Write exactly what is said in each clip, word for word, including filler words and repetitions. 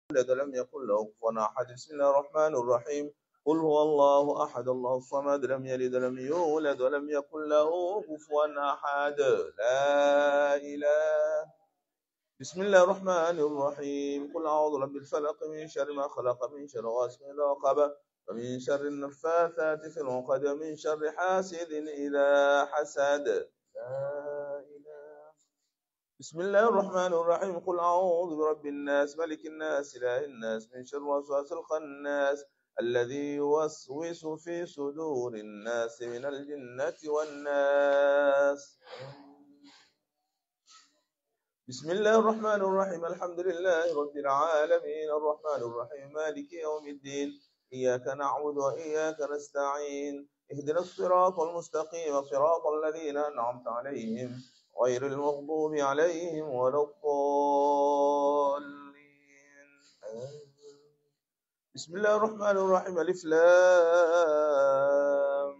ولد ولم يكن له كفوا أحد. بسم الله الرحمن الرحيم. قل هو الله أحد الله الصمد لم يلد ولم يولد ولم يكن له كفوا أحد. لا إله. بسم الله الرحمن الرحيم. قل أعوذ برب الفلق من شر ما خلق من شر غاسق إذا وقب ومن شر النفاثات في العقد ومن شر حاسد إذا حسد. لا إله. بسم الله الرحمن الرحيم. قل أعوذ برب الناس ملك الناس إله الناس من شر وسواس الخناس الذي يوسوس في صدور الناس من الجنة والناس. بسم الله الرحمن الرحيم. الحمد لله رب العالمين الرحمن الرحيم مالك يوم الدين إياك نعبد وإياك نستعين اهدنا الصراط المستقيم صراط الذين أنعمت عليهم غير المغضوب عليهم ولا الضالين. بسم الله الرحمن الرحيم. ألف لام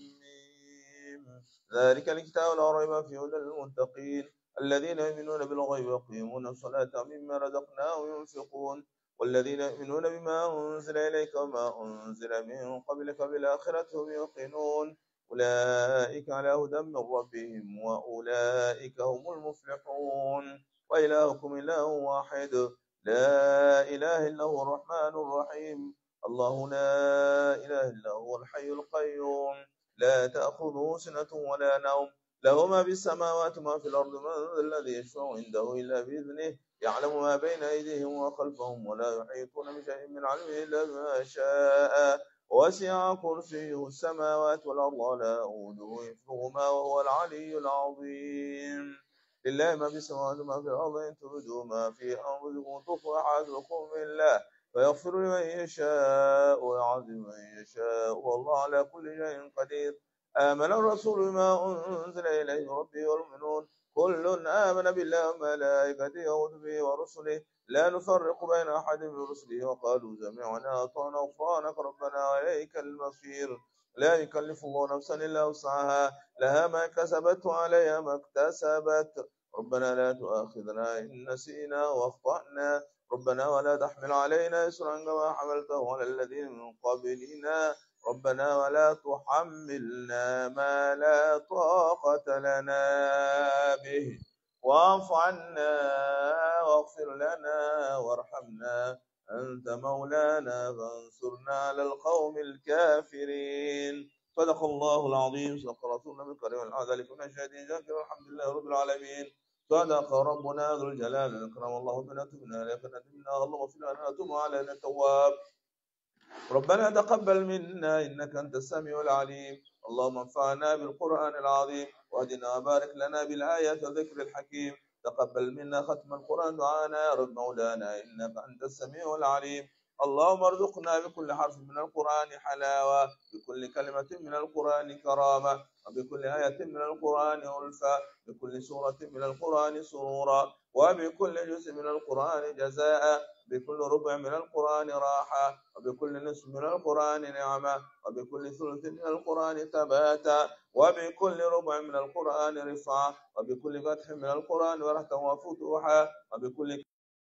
ميم ذلك الكتاب لا ريب فيه هدى للمتقين الذين يؤمنون بالغيب ويقيمون الصلاة ومما رزقناهم ينفقون والذين يؤمنون بما أنزل إليك وما أنزل من قبلك بالآخرة هم يوقنون أولئك على هدى من ربهم وأولئك هم المفلحون. وإلهكم إله واحد لا إله إلا هو الرحمن الرحيم. الله لا إله إلا هو الحي القيوم لا تأخذه سنة ولا نوم له ما في السماوات وما في الأرض من الذي يشفع عنده إلا بإذنه يعلم ما بين أيديهم وخلفهم ولا يحيطون بشيء من علمه إلا بما شاء وسع كرسيه السماوات والأرض ولا يؤوده حفظهما وهو العلي العظيم. لله ما في السماوات وما في الأرض إن تبدوا ما في أنفسكم تخفوا حاسبكم بالله فيغفر لمن يشاء ويعذب من يشاء والله على كل شيء قدير. آمن الرسول بما أنزل إليه ربه والمؤمنون كل آمن بالله وملائكته وكتبه ورسله لا نفرق بين أحد من رسله وقالوا سمعنا وأطعنا غفرانك ربنا وإليك المصير. لا يكلف الله نفسا إلا وسعها لها ما كسبت وعليها ما اكتسبت. ربنا لا تؤاخذنا إن نسينا وأخطأنا ربنا ولا تحمل علينا إصرا كما حملته على الذين من قبلنا ربنا ولا تحملنا ما لا طاقة لنا به واعف عنا واغفر لنا وارحمنا أنت مولانا فانصرنا على القوم الكافرين. صدق الله العظيم. صدق رسولنا الكريم العظيم. ذلك من شهدين ذكر الحمد لله رب العالمين. صدق ربنا ذو الجلال الإكرام. الله بنا تبنا لك ندمنا اللهم اغفر لنا وتب علينا التواب. ربنا تقبل منا إنك أنت السميع العليم. اللهم انفعنا بالقرآن العظيم واهدنا وبارك لنا بالآيات والذكر الحكيم. تقبل منا ختم القرآن دعانا يا رب مولانا إنك أنت السميع العليم. اللهم ارزقنا بكل حرف من القرآن حلاوة بكل كلمة من القرآن كرامة وبكل آية من القرآن ألفة بكل سورة من القرآن سرورا وبكل جزء من القرآن جزاء بكل ربع من القرآن راحة وبكل نصف من القرآن نعمة وبكل ثلث من القرآن ثباتا وبكل ربع من القرآن رفعة وبكل فتح من القرآن ورحمة وفتوحا وبكل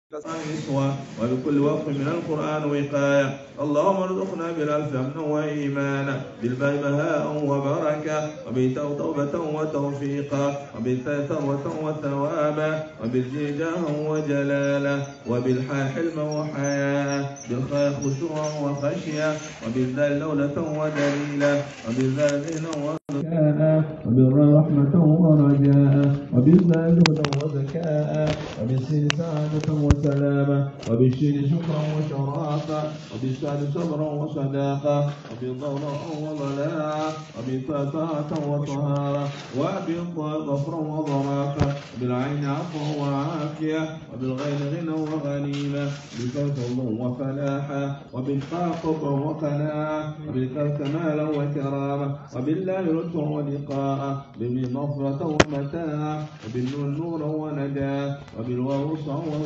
نسوة وبكل وقف من القرآن وقاية. اللهم ارزقنا بالألف أمنا وإيمانا بالباء بهاء وبركة وبالتوبة وتوفيقا وبالثاء ثروة وثوابا وبالجيم جاها وجلالا وبالحاء حلما وحياء بالخاء خشوعا وخشية وبالذال لولة ودليلا وبالذال ذهنا وذكاء وبالراء رحمة ورجاء وبالذال هدى وذكاء وبالسين سعادة وسلامة وبالشين شكرا وشرافة وبالسعد صبرا وصداقة وبالضوء وضلاعة وبالفتاة وطهارة وبالضاء ظفرا وضراقة وبالعين عفوا وعافية وبالغين غنى وغنيمة وبالفوز وفلاحة وبالقاف قبر وقناعة وبالكاف كمالا وكرامة وبالله لطفا ولقاء وبالمغفرة ومتاعة وبالنور نورا ونجاة وبالواو وصعا وولاية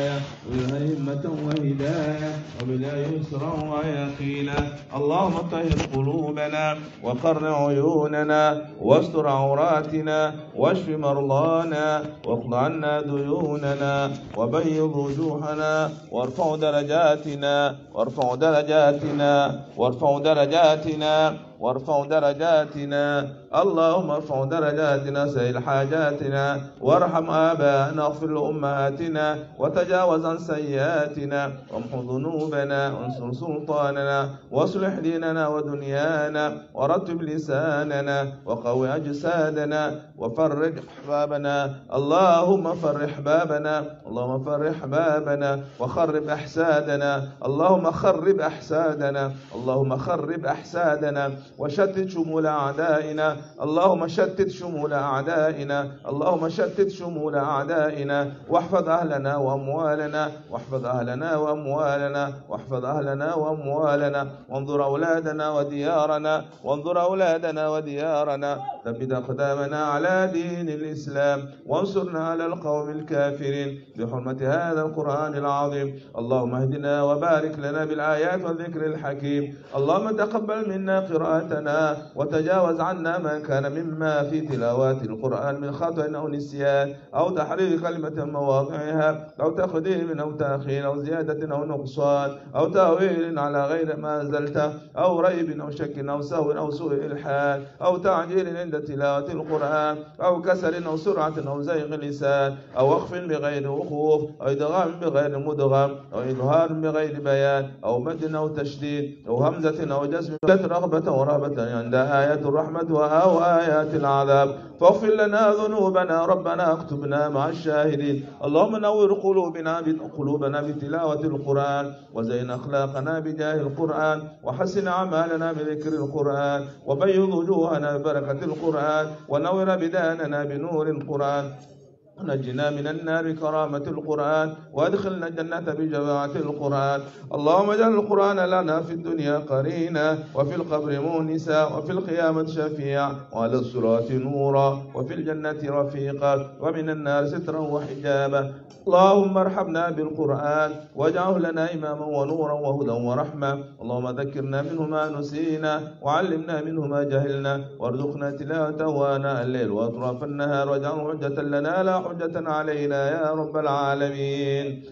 عناية ومنها همة وهداية ومنها يسرا ويقينا. اللهم طهر قلوبنا وقر عيوننا واستر عوراتنا واشف مرضانا واقض عنا ديوننا وبيض وجوهنا وارفع درجاتنا وارفع درجاتنا وارفع درجاتنا وارفع درجاتنا. اللهم ارفع درجاتنا سهل حاجاتنا وارحم آباءنا واغفر لأمهاتنا وتجاوز عن سيئاتنا وامحو ذنوبنا وانصر سلطاننا واصلح ديننا ودنيانا ورتب لساننا وقوي أجسادنا وفرج أحبابنا. اللهم فرح أحبابنا اللهم فرح أحبابنا وخرب أحسادنا. اللهم خرب أحسادنا اللهم خرب أحسادنا وشتت شمول أعدائنا. اللهم شتت شمول أعدائنا اللهم شتت شمول أعدائنا واحفظ أهلنا وأموالنا واحفظ أهلنا وأموالنا واحفظ أهلنا وأموالنا وانظر أولادنا وديارنا وانظر أولادنا وديارنا. ثبت أقدامنا على دين الإسلام وانصرنا على القوم الكافرين بحرمة هذا القرآن العظيم. اللهم اهدنا وبارك لنا بالآيات والذكر الحكيم. اللهم تقبل منا قراءتنا وتجاوز عنا ما كان مما في تلاوات القرآن من خطأ أو نسيان أو تحريف كلمة مواضعها أو تقديم أو تأخير أو زيادة أو نقصان أو تأويل على غير ما أنزلته أو ريب أو شك أو سهو أو سوء إلحاد أو تعجيل عند تلاوة القرآن أو كسل أو سرعة أو زيغ لسان أو وقف بغير وقوف أو إدغام بغير مدغم أو إظهار بغير بيان أو مد أو تشديد أو همزة أو جزم رغبة ورهبة عند آيات الرحمة أو آيات العذاب. فاغفر لنا ذنوبنا ربنا اكتبنا مع الشاهدين. اللهم نور قلوبنا قلوبنا بتلاوة القرآن وزين أخلاقنا بجاه القرآن وحسن أعمالنا بذكر القرآن وبيض وجوهنا ببركة القرآن ونور بداننا بنور القرآن ونجنا من النار بكرامة القرآن وادخلنا الجنة بجماعة القرآن. اللهم اجعل القرآن لنا في الدنيا قرينا وفي القبر مونسا وفي القيامة شفيعا وعلى الصراط نورا وفي الجنة رفيقا ومن النار سترا وحجابا. اللهم ارحمنا بالقرآن واجعله لنا إماما ونورا وهدى ورحمة. اللهم ذكرنا منه ما نسينا وعلمنا منه ما جهلنا وارزقنا تلاوته آناء الليل وأطراف النهار واجعله حجة لنا لا حجة علينا يا رب العالمين.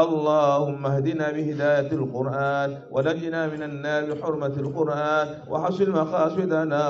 اللهم اهدنا بهداية القرآن ونجنا من النار بحرمة القرآن وحصل مقاصدنا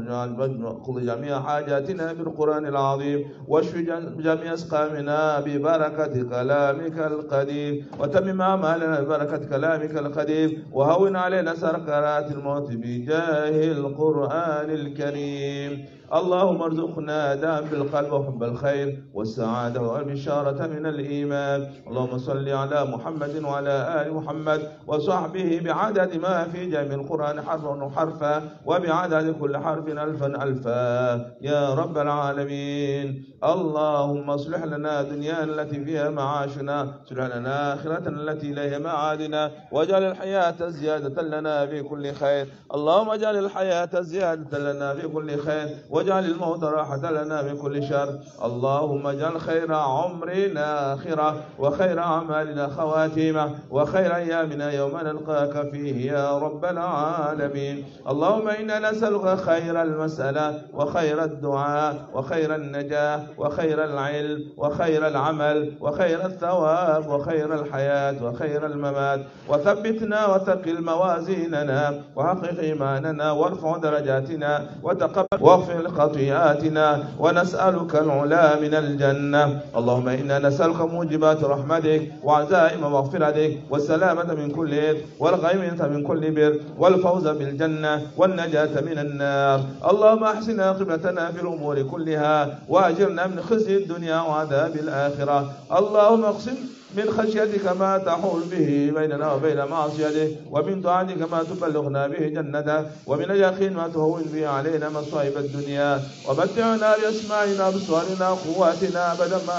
واقض جميع حاجاتنا بالقرآن العظيم واشف جميع اسقامنا ببركة كلامك القديم وتمم أعمالنا ببركة كلامك القديم وهون علينا سكرات الموت بجاه القرآن الكريم. اللهم ارزقنا دام بالقلب وحب الخير والسعادة والبشارة من الإيمان. اللهم صل على محمد وعلى آل محمد وصحبه بعدد ما في جميع القرآن حرفا حرفا وبعدد كل حرف ألفا ألفا يا رب العالمين. اللهم اصلح لنا دنيانا التي فيها معاشنا اصلح لنا آخرتنا التي إليها معادنا واجعل الحياة زيادة لنا في كل خير. اللهم اجعل الحياة زيادة لنا في كل خير واجعل الموت راحة لنا من كل شر. اللهم اجعل خير عمرنا آخرة وخير أعمالنا خواتيمة وخير أيامنا يوم نلقاك فيه يا رب العالمين. اللهم إنا نسألك خير المسألة وخير الدعاء وخير النجاة وخير العلم وخير العمل وخير الثواب وخير الحياة وخير الممات. وثبتنا وثقل موازيننا وحقق إيماننا وارفع درجاتنا وتقبل واغفر خطيئاتنا ونسألك العلا من الجنة. اللهم إنا نسألك موجبات رحمتك وعزائم مغفرتك والسلامة من كل إثم والغنيمة من كل بر والفوز بالجنة والنجاة من النار. اللهم أحسن عاقبتنا في الأمور كلها وأجرنا من خزي الدنيا وعذاب الآخرة. اللهم اقسم من خشيتك ما تحول به بيننا وبين معصيتك ومن طاعتك ما تبلغنا به جنتك ومن اليقين ما تهون به علينا مصائب الدنيا ومتعنا بأسماعنا وأبصارنا وقواتنا أبدا ما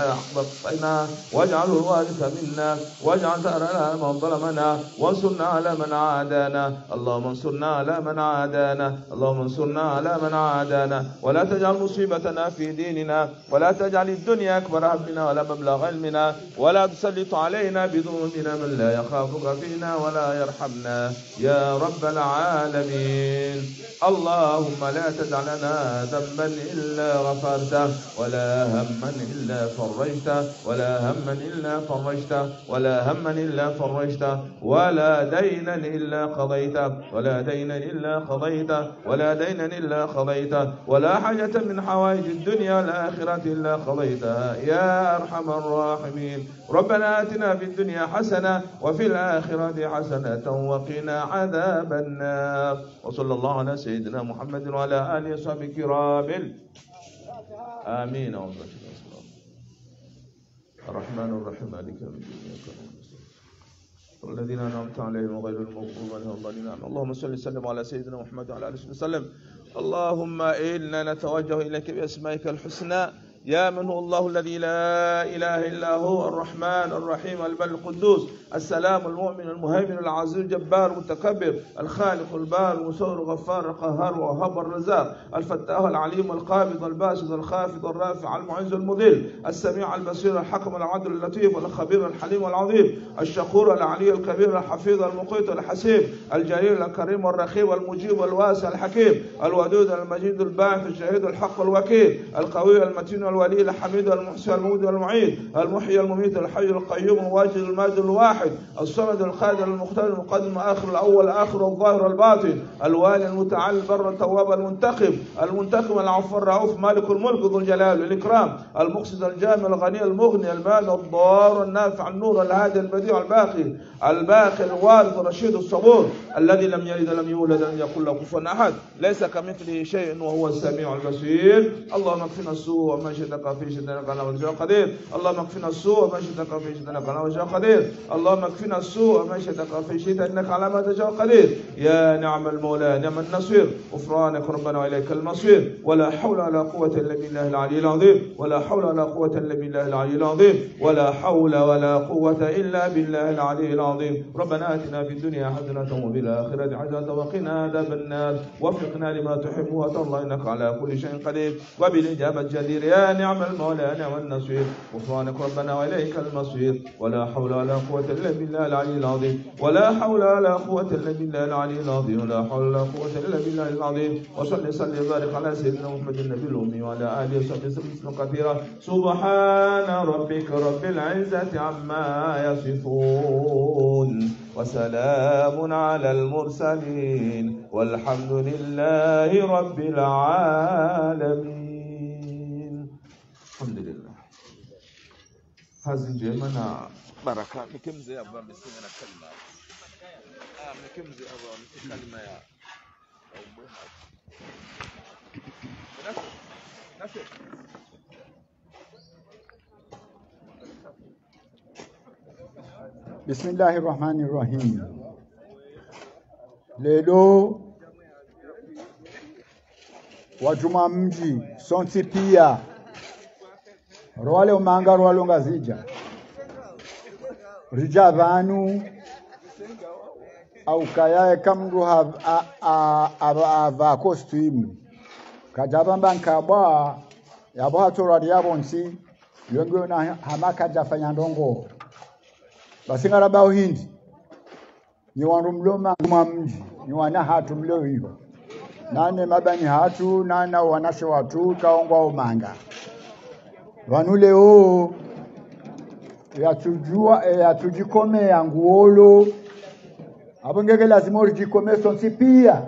أحببتنا واجعله الوارث منا واجعل ثأرنا من ظلمنا وانصرنا على من عادانا. اللهم انصرنا على من عادانا اللهم انصرنا على من عادانا ولا تجعل مصيبتنا في ديننا ولا تجعل الدنيا أكبر همنا ولا مبلغ علمنا ولا ولا تسلط علينا بذنوبنا من لا يخافك فينا ولا يرحمنا يا رب العالمين. اللهم لا تدع لنا ذنبا إلا غفرته ولا هما إلا فرجته ولا هما إلا فرجته ولا هما إلا فرجته ولا دينا إلا قضيته ولا دينا إلا قضيته ولا دينا إلا قضيته ولا حاجة من حوائج الدنيا والآخرة إلا قضيتها يا أرحم الراحمين. ربنا آتنا في الدنيا حسنة وفي الآخرة حسنة وقنا عذاب النار. وصلى الله على سيدنا محمد وعلى آله وصحبه الكرام. آمين. الرحمن الرحيم مالك يوم الدين والذين أنعمت عليهم غير المغضوب عليهم ولا الضالين. اللهم صل وسلم على سيدنا محمد وعلى آله وسلم. اللهم إنا نتوجه إليك بأسمائك الحسنى يا من هو الله الذي لا إله إلا هو الرحمن الرحيم البر القدوس السلام المؤمن المهيمن العزيز الجبار المتكبر الخالق البار المصور الغفار القهار الوهاب الرزاق الفتاح العليم القابض الباسط الخافض الرافع المعز المذل السميع البصير الحكم العدل اللطيف الخبير الحليم العظيم الشكور العلي الكبير الحفيظ المقيت الحسيب الجليل الكريم الرخيم المجيب الواسع الحكيم الودود المجيد الباعث الشهيد الحق الوكيل القوي المتين الولي الحميد المحسن المود المعيد المحيي المميت الحي القيوم الواجد الماجد الواحد الصمد القادر المختار المقدم آخر الأول آخر الظاهر الباطن الوالي المتعال البر التواب المنتقم المنتقم العفو الرؤوف مالك الملك ذو الجلال والإكرام المقصد الجامع الغني المغني المال الضار النافع النور الهادي البديع الباقي الباقي الوارث الرشيد الصبور الذي لم يلد لم يولد لم يكن له كفوا أحد ليس كمثله شيء وهو السميع البصير. اللهم اكفنا السوء وما شئتك في شئتك على وجه قدير. اللهم اكفنا السوء وما شئتك في شئتك على وجه قدير. اللهم اكفنا السوء وما شئتك في شئتك على ما تشاء قدير. يا نعم المولى نعم النصير. غفرانك ربنا وإليك المصير. ولا حول ولا قوة إلا بالله العلي العظيم. ولا حول ولا قوة إلا بالله العلي العظيم. ولا حول ولا قوة إلا بالله العلي العظيم. ربنا آتنا في الدنيا حسنة وفي الآخرة حسنة وقنا عذاب النار. وفقنا لما تحب وترضى إنك على كل شيء قدير وبالإجابة جدير. يا نعم المولى نعم النصير. غفرانك ربنا وإليك المصير. ولا حول ولا قوة إلا بالله العلي العظيم. ولا حول ولا قوة إلا بالله العلي العظيم. ولا حول ولا قوة إلا بالله العظيم. وصل صل وبارك على سيدنا محمد النبي الأمي وعلى آله وصحبه وسلم كثيرا. سبحان ربك رب العزة عما يصفون وسلام على المرسلين والحمد لله رب العالمين. الحمد لله. هذه جمعنا بركة. مكم زي أبغى مسمينا كلمة. آه مكم زي أبغى مسمينا كلمة يا. نفس نفس. بسم الله الرحمن الرحيم. Lelo wajuma mji sonti pia rwale umanga rwalo ngazija rija vanu au kayae kamru ava costume kajabamba nkabwa yabo hatora yabonsi yongo na hamaka jafanya ndongo basingara bao hindi ni wanumloma mwa mji ni wana hatu mleo hiyo nane mabani hatu nana wanashe watu kaongwa umanga wanule o yatujua yatujikome yanguolo abongeke lazima urijikome sonsi pia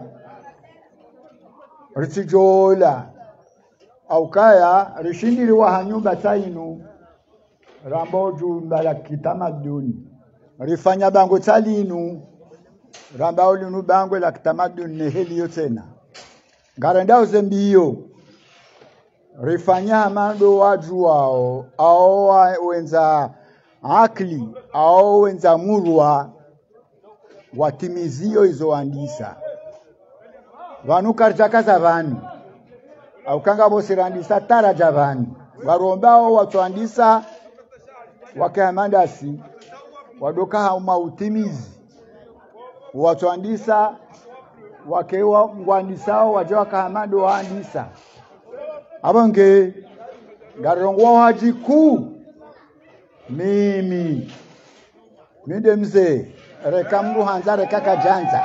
ritijola au kaya rishindiri wa hanyumba tainu rambo jumba la kitamaduni rifanya bango talinu ramba ulinu bango la kitamaduni neheli yotena garanda uzembiyo rifanya mando waju wao au wenza akli au wenza murwa watimizio izo andisa vanu karjakaza vanu au kanga bosirandisa taraja vanu warombao watuandisa wakamandasi wadoka hauma utimizi watuandisa wakewa ngwandisao wajawa kahamando waandisa abonge garongwa haji kuu mimi minde mzee reka mru hanza reka kajanza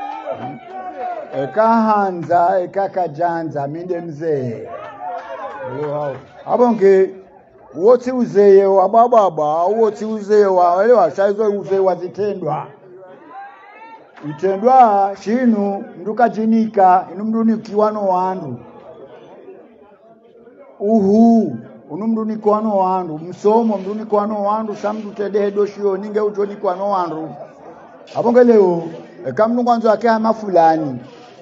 eka hanza eka kajanza minde mzee wow abonge woti uzeye wa baba woti uzeye wa wale washaizo uzeye wazitendwa itendwa shinu nduka jinika inumduni kiwano wandu uhu unumduni kwano wandu msomo mduni kwano wandu samdu tededo shio ninge utoni kwano wandu abonge leo ekamnu kwanza yake ama fulani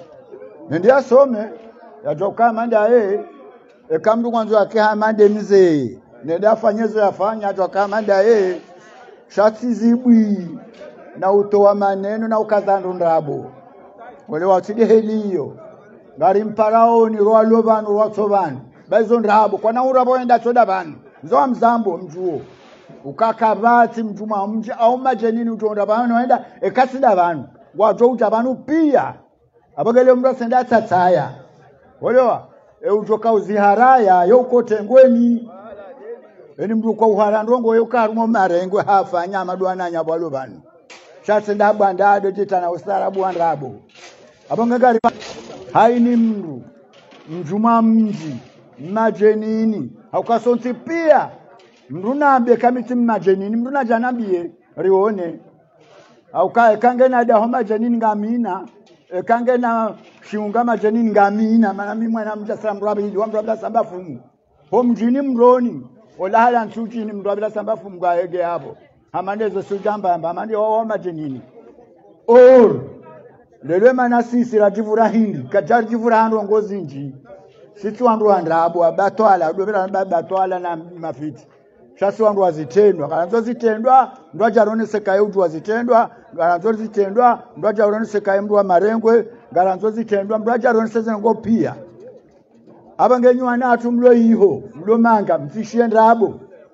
ndio asome yajoka manda eh ekamnu kwanza yake ama demze ndio afanyezo yafanya yajoka manda eh shati zibwi na utoa maneno na ukazandu ndabo wale watide heliyo ngari mparao ni roalo banu watsobani bazo ndabo kwana urabo enda choda banu nzo mzambo mjuo ukakabati mjuma mji au majenini utonda banu waenda ekasida banu wajo uja banu pia abagele mra senda tataya walewa e ujoka uziharaya yokote ngweni eni mdu kwa uharandongo yokarumo marengwe hafanya madwana nyabalo banu shati ndabanda ado titana ustarabu andabo abangagari haini mndu mjuma mji majenini haukasonti pia mndu nambe kamiti majenini mndu najanambie rione haukae kange na daho majenini ngamina kange na shiunga majenini ngamina maana mimi mwana mja samrabi ndi wamra bila sambafu ho mjini mroni olahala nsuchini mndu bila sambafu mgaege hapo amandezo sujamba amba amande wao majenini or lele mana sisi rajivura hindi kajari jivura hando ngozinji sisi wandu wandrabo abatwala dobera batwala na mafiti shasi wandu wazitendwa kanzo zitendwa ndo ajarone sekaye utu wazitendwa kanzo zitendwa ndo ajarone sekaye mdu wa marengwe kanzo zitendwa ndo ajarone sezengo pia abangenywa natu mlo iho mlo manga mfishie ndrabo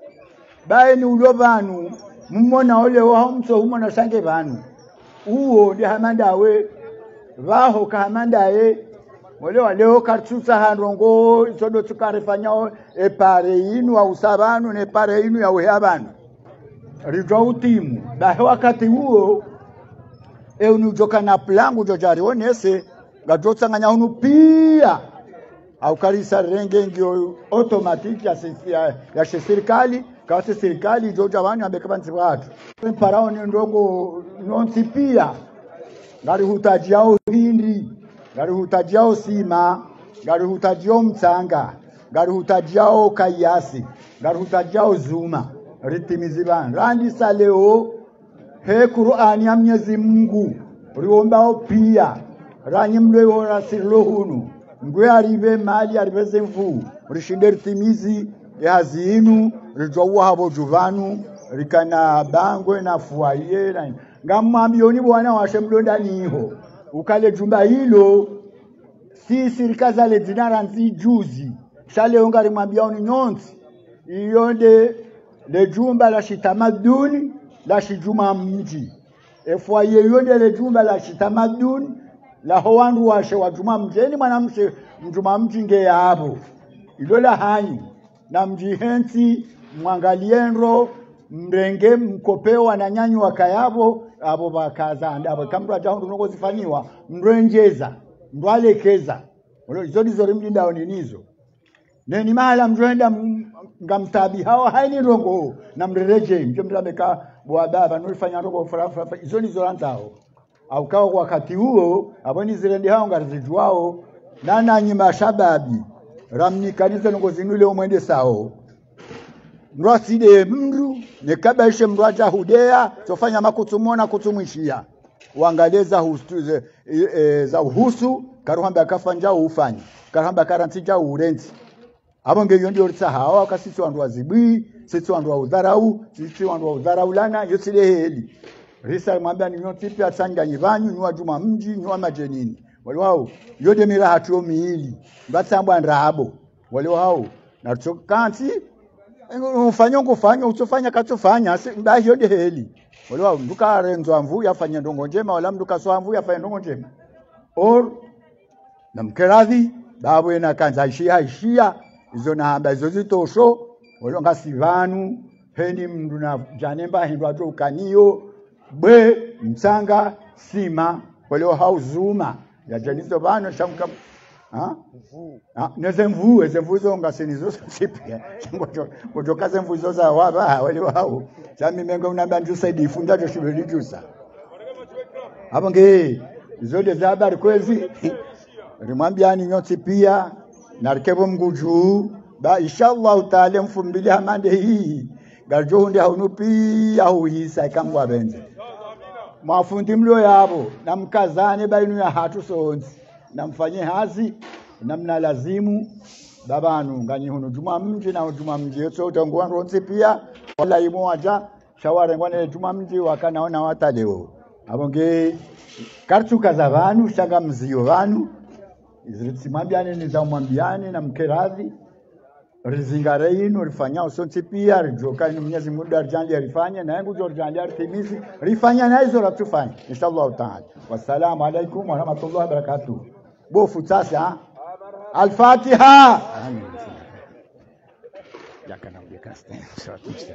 bae ni ulo banu mmona ole wa mso humona sange banu uo ndi hamandawe vaho kahamandaye wale waleo kartusa handrongo isodo tukarifanya e pare inu au sabanu ne pare inu ya wehabanu rijwa utimu bahe wakati huo e unujoka na plangu jojari onese gajotsa nganya unu pia au karisa renge ngio automatic ya ya, ya serikali kasi serikali joja wanu ambekabanzi watu parao ni ndongo nonsi pia ngari hutajiao hindi ngari hutajiao sima ngari hutajiao mtsanga ngari hutajiao kayasi ngari hutajiao zuma ritimiziban randi saleo he Qur'ani ya Mwenyezi Mungu riombao pia ranyi mleo rasilohunu ngwe aribe mali aribe zemfu rishinde ritimizi ya zinu rijwa habo juvanu rikana bangwe na fuaye na ngamwambioni bwana washe mlonda niho ukale jumba hilo sisi rikazale dinara nzi juzi shale ongari mwambioni nyonzi iyonde le jumba la shitamaduni la shijuma mji efuaye yonde le jumba la shitamaduni la howandu washe wa juma mjeni mwanamshe mjuma mji nge hapo ilola hanyi na mjihensi mwangalienro mrenge mkopewa na nyanyi wakayabo abo bakaza ndabo kamra jaho noko zifanywa mrenjeza ndwalekeza walo zodi zori mlinda oninizo neni mahala mjenda ngamtabi hawa haini rongo na mrereje mjomla beka bwa baba nolifanya rongo farafa izoni zorantao au kao wakati huo aboni zirendi hao ngarizijwao nana nyima shababi ramni kanisa ngo zinule omwende sao Nwaside mru nekabaishe mraja hudea tofanya makutumona kutumishia uangaleza hustuze e, e, za uhusu karuhamba akafanja ufanye karuhamba karantija urenti abonge yondi ritsa hawa kasisi wandu wazibi sisi wandu wa udharau sisi wandu wa udharau lana yosile heli risa mwambia ni nyoti pia sanga yivanyu ni wajuma mji ni wa majenini wale wao yode mira hatuo miili batambwa ndrabo wale wao na chokanti ufanya ngufanya utofanya katofanya mbahi yode heli wale wao nduka renzo amvu yafanya ndongo njema wala mduka so amvu yafanya ndongo njema or na mkeradhi babu ena kanza ishia ishia izo na hamba izo zitosho wale ngasivanu heni mndu na janemba hindu atu ukaniyo bwe msanga sima wale hauzuma ya janizo bano shamka ha ah neze mvu eze mvu zonga senizo sipia ngojo ngojo kaze mvu zoza waba wale hao chami mengo unabanju saidi funda jo shibeli jusa hapo nge zote za habari kwezi rimwambiani nyoti pia narikebo mguju ba inshallah taala mfumbili hamande hii garjo ndi haunupi au hisa kangwa benze mafundi mlo yabo namkazane bainu ya hatu sonzi namfanye hazi namna lazimu babanu ngani hunu juma mji na juma mji yote utangwa ronzi pia wala imoja shawara ngwane juma mji wakanaona wataleo abonge kartuka za vanu shanga mzio vanu izitsimambiane ni za mwambiane na mkeradhi rizingare ino rifanya usonti pia rijoka ino Mwenyezi Mungu arjali arifanya na yangu jorjali artimizi rifanya na hizo ratufanya inshallah taala. Wassalamu alaykum wa rahmatullahi wa barakatuh. Bofu sasa al-Fatiha. Yakana mjekasta sasa.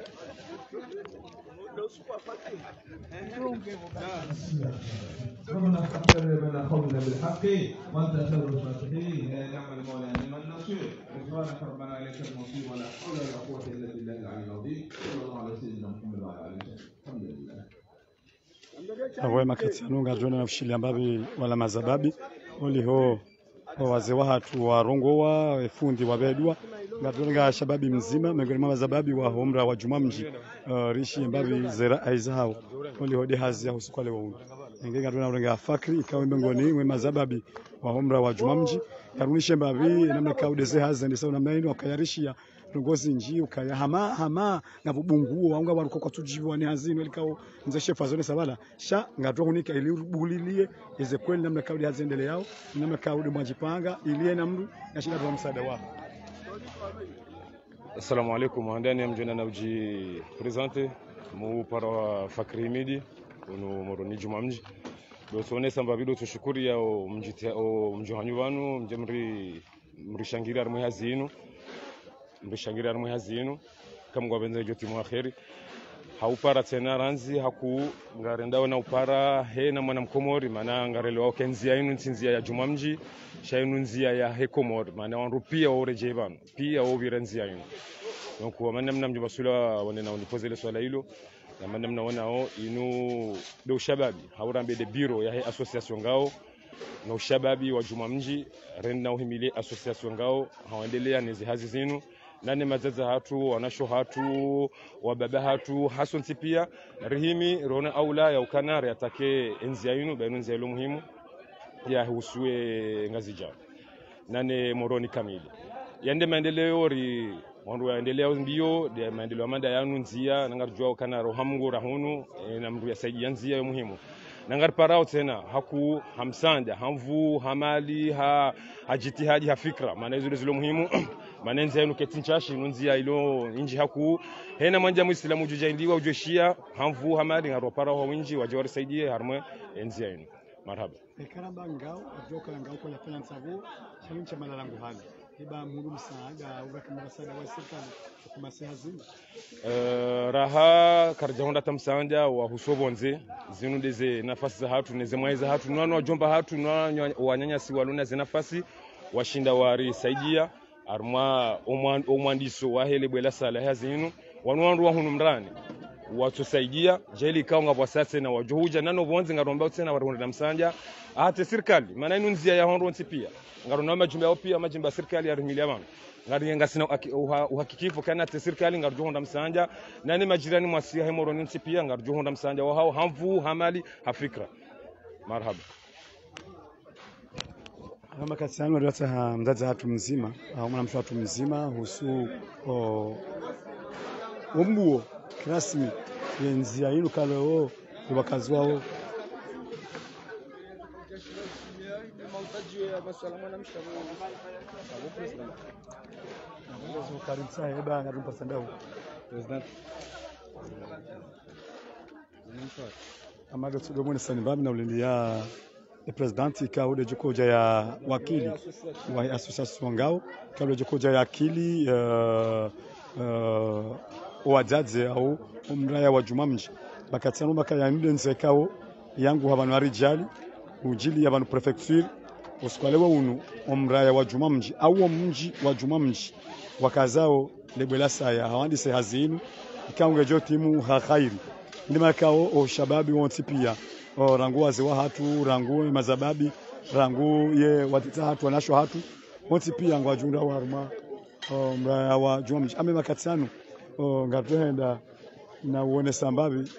ربنا تقبل منا قولنا بالحق وانت خير الفاتحين يا نعم المولى نعم النصير غفرانك ربنا اليك المصير ولا حول ولا قوه الا بالله العلي العظيم صلى الله على سيدنا محمد وعلى اله وصحبه الحمد لله. Awe makati anunga jona na fishili ambabi wala mazababi oli ho wazee watu wa rongowa fundi wa bedwa ngadonga shababi mzima miongoni mwa mazababi wa homra wa jumamji uh, rishi ambabi zera aizao oli hodi hazi ya usukale wa unga ngenga tunaronga fakri ikawa miongoni mwa mazababi wa homra wa jumamji karunishe mbabi namna kaudeze hazi ndisa namna ino akayarishia rongozi nji ukaya hama hama na bubunguo wanga waruko kwa tujiwa ni hazino likao nze chef azone sabala sha ngatwa kunika ili bulilie ize kweli namna kaudi hazendele yao namna kaudi mwajipanga ilie na mdu na shida kwa msaada wao. Assalamu alaikum ndani mjona na uji presente mu para fakri midi uno moroni jumamji do sone samba bido tushukuri ya mjiti o mjohanyu wanu mjemri mrishangira armu hazino mrishangira armu hazino kamgwa benza joti mu akhiri haupara tena ranzi haku ngarenda na upara he na mwana mkomori maana ngarelo wao kenzia inu nzinzia ya jumamji shainu nzia ya hekomori maana wanrupia oreje bano pia obirenzia inu donc wamana mnamje basula wanena unipoze ile swala hilo na manda mnaona inu do shababi haurambe de biro ya he association ngao na ushababi wa jumamji renda uhimile association ngao haendelea nezi hazi zinu nane mazaza hatu wanasho hatu wababa hatu hasonti pia rihimi rona aula ya ukanari atake enzia yinu bainu enzia ilo muhimu ya husue ngazi jao nane moroni kamili yande maendeleo ri wandu yaendelea mbio de maendeleo manda yanu nzia nangarjua ukanaro hamungu rahunu e, na mru ya saidi nzia yo muhimu nangar parao tena haku hamsanda hamvu hamali ha hajitihadi ha fikra maana hizo zile muhimu manenza yenu ketinchashi nunzia ilo inji haku hena manja muislamu jujaindiwa ujoshia hamvu hamali ngaro parao winji wajawari saidie harmwe enzia yenu marhaba Ekaramba ngao ajoka ngao kwa yafanya nsabu chaluncha malalangu hali iba mungu msaada ubaki msaada wa serikali kwa hazina uh, raha karjahonda tamsanja wa husobonze zinu deze nafasi za hatu neze mwaiza hatu nwana wajomba hatu nwana wanyanyasi waluna ze nafasi washinda wari saidia arma omwandiso wa hele bwela sala hazinu wanwandu wa hunu mrani watusaidia jeli kaunga kwa sasa na wajuhuja nano bonzi ngaromba tena warunda msanja ate serikali maana inu nzia ya hondo pia ngarona majumba yao pia majumba serikali ya rumilia bana ngari ngasina uhakikifu kana ate serikali ngarjuhonda msanja nani majirani mwasia hemoro nti pia ngarjuhonda msanja wa hao hamvu hamali hafikra marhaba kama kasano ndio mzazi hatu mzima au mwana mtu mzima husu ombuo rasmi yenzia yinu kaleo wakazi wao amaga tudomone sanibami na ulindia e presidenti kaude jukoja ya wakili wa association ngao kaude jukoja ya akili uh, uh, wadzadze au umraya wa jumamji bakatsano bakaya ndenze kawo yangu habanu arijali ujili yabanu prefecture uskwalewa unu umraya wa jumamji au mji wa jumamji wakazao lebelasa ya hawandise hazinu ikaunge jotimu ha khairi ndima kao o shababi wonti pia o rangu wazewa hatu rangu mazababi rangu ye watita hatu wanasho hatu wonti pia ngwajunda warma o mraya wa jumamji ame makatsano o ngatuhenda na uone sambabi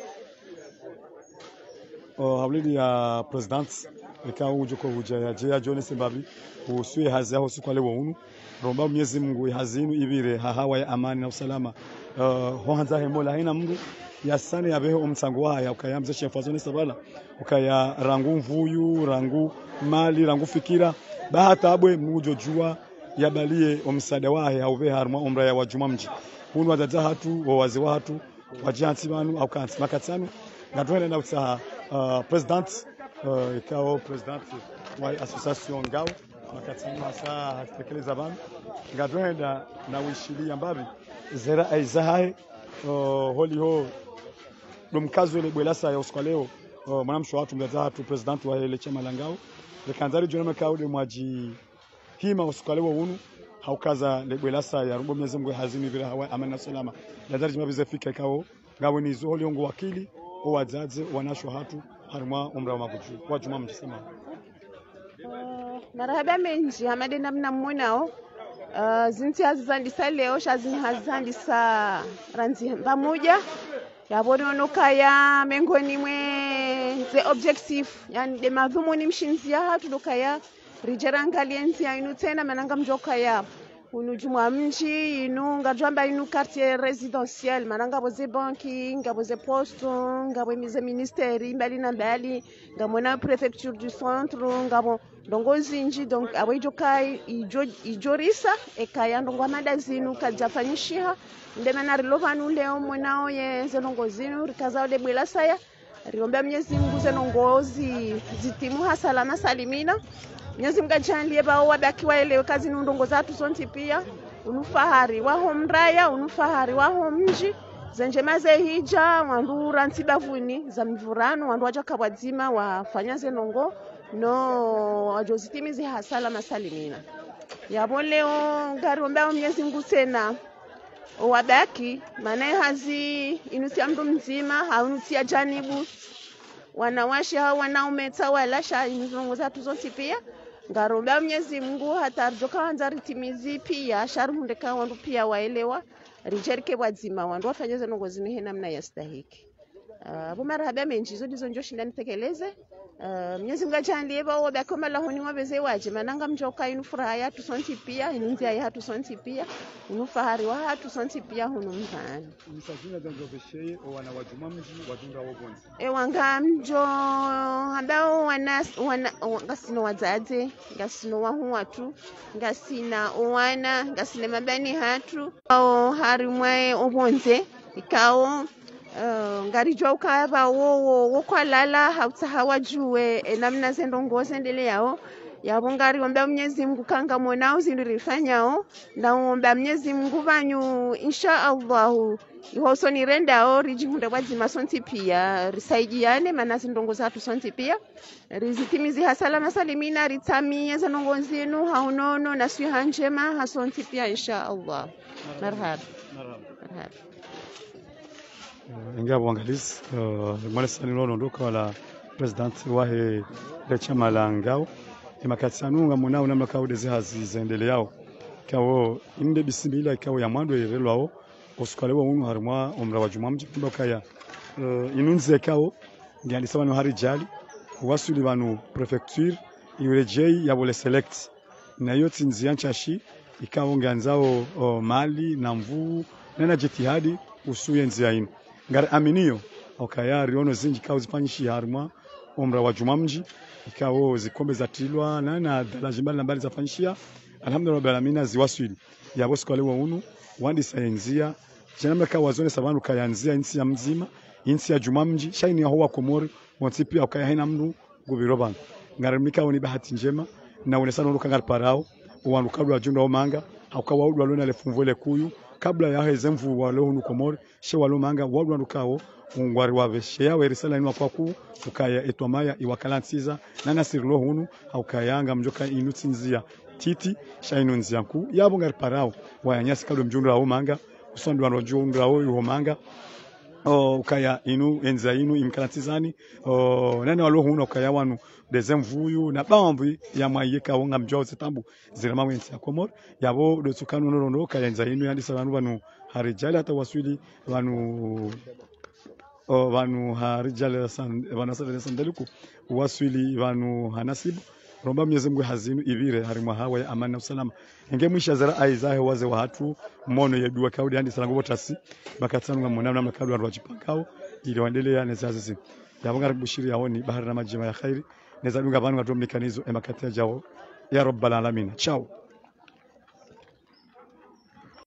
o hawlidi ya president ikawa ujuko uja ya jea jone sambabi usue hazi aho sikwale wonu romba Mwenyezi Mungu hazinu ibire hahawa ya amani na usalama uh, hohanza hemola haina mndu ya sane ya beho umtsangu haya ukayamze shefazone sabala ukaya rangu mvuyu rangu mali rangu fikira bahata abwe mujo jua yabalie omsada wahe auve harma umra ya wajumamji hunu wadaza hatu wawazi watu wajansi banu au kansi makatsanu ngatwene na utsaha uh, president uh, ikao president wa association ngao makatsanu hasa hatekeleza banu ngatwenda na wishilia mbabi zera aizahae uh, holi ho lumkazo ile bwelasa ya uskwaleo uh, mwanamsho watu mdaza hatu president wa ile chama langao lekanzari jona makaude mwaji hima uskwaleo unu haukaza lebwelasa ya rumbo Mwenyezi Mungu hazini vile hawa amani na salama lazari jima bizefika ikao ngawe ni zo holi ongo wakili o wadzadze wanasho hatu haruma umra makuju kwa juma mjisema uh, marahaba menji hamade namna mmonao uh, zinti hazizandisa leo shazini hazizandisa ranzi pamoja yabononoka ya mengoni mwe the objective yani de madhumuni mshinzia hatu dokaya rijerangalenzi ya inu tena mananga mjoka ya unu jumwa mji inu ngajamba inu quartier résidentiel mananga boze banki ngaboze poste ngabo mize ministeri mbali na mbali ngamona préfecture du centre ngabo ndongozi nji donc abajoka ijo ijorisa ekaya ndongwa madazinu kajafanyisha ndemana rilovanu leo mwanao ye zenongozinu rikazao de bwela saya riomba Mwenyezi Mungu zenongozi zitimu hasalama salimina Mwenyezi Mungu ajalie bao wabaki waelewe kazi ndongo zatu sonti pia unufahari waho mraya unufahari waho mji zenjemaze hija wandu rantibavuni za mvurano wandu waja kabwadzima wafanya zenongo no wajozitimizi hasala masalimina yabo leo ngaromba Mwenyezi Mungu tena wabaki maana hazi inusia mdu mzima haunusia janibu wanawashi hao wanaume tawala sha ndongo zatu zonti pia ngaromba Mwenyezi Mungu hata arjoka wanza ritimizi pia sharundeka wandu pia waelewa rijerike wadzima wandu wafanye zenongo zini namna yastahiki abo uh, marahaba menji zo dizo njoshinda nitekeleze uh, Mwenyezi Mungu ajalie bao bakoma la honi wabeze waje mananga mjoka inu furaha ya tusonti pia inunzia ya tusonti pia unufahari wa hatu sonti pia hunu mzani msajina zanzo besheye wana wajumamji wajunda wobonzi e wanga mjo ambao wana wana ngasino wadzadze ngasino wahu watu ngasina owana ngasine mabani hatu au harimwe obonze ikao Uh, ngarijwa ukaba wo wo kwalala hautahawa juwe e, namna zendongo sendele yao yabo ngari omba Mwenyezi Mungu kanga monao zinirifanyao na omba Mwenyezi Mungu banyu insha Allah ihoso ni rendao rijihunda wazima sonti pia risaidiane maana zindongo zatu sonti pia rizitimizi hasala masalimina ritamie zanongo zinu haunono na siha njema hasonti pia insha Allah marhaba marhaba inga uangalizi uh, mwalesa nilonondoka wala president wahe le chama la ngao imakatsanunga munao namna kaude zihazi zendele yao kawo inde bisimila ikawo ya mwando yerelwao osukalewa unu harumwa omra wa jumamji mbokaya uh, inunze kawo ngandi sabano hari jali wasuli banu prefecture iwerejei ya wole select na yoti nzianchashi ikawo nganzao uh, mali na mvu nena jitihadi usuye nziainu ngari aminio okaya riono zinji kawo zifanyishi harumwa omra wa jumamji ikawo zikombe za tilwa na na dalajimbali nambali zafanyishia alhamdulillah rabbil alamin ziwaswili yabo sikalewa unu wandi saenzia jenamla kawa zone sabanu kayanzia insi ya mzima insi ya jumamji shaini ya huwa komori wanti pia okaya haina mndu gubiroban ngarimika oni bahati njema na unesana ndo kangar parao wanu kabla junda omanga haukawa udwa lona le funvole kuyu kabla ya hezemvu walo hunu Komori she walo manga wadwa ndukao ungwari wave she yawe risala ni wakwaku ukaya etwamaya iwakalantsiza na nasirlo hunu haukayanga mjoka inutsinzia titi shainunzia ku yabo ngari parao wayanyasi kalwe mjundu wa manga usondu wa mjundu wa manga o ukaya inu enza inu imkalatizani o nani walo hunu ukaya wanu dezemvuyu na bamvu ya mayeka wonga mjoze tambu zira mawensi ya Komori yabo dotsukanu norono kaya enza inu yandisa wanu wanu harijali hata waswili wanu o vanu harijale san vanasale sandaliku waswili vanu hanasibu romba Mwenyezi Mungu hazinu ivire harimwa hawa ya amani na usalama nge mwisha zara aizahe waze wa hatu mono ya dua kaudi handi salango botasi bakatsanu nga mwana na makalu wa rwajipakao ili waendelea nezazizi yabonga bushiri yaoni bahari na majima ya khairi nezadunga vanu wa domnikanizo emakati ya jao ya rabbal alamin. Ciao.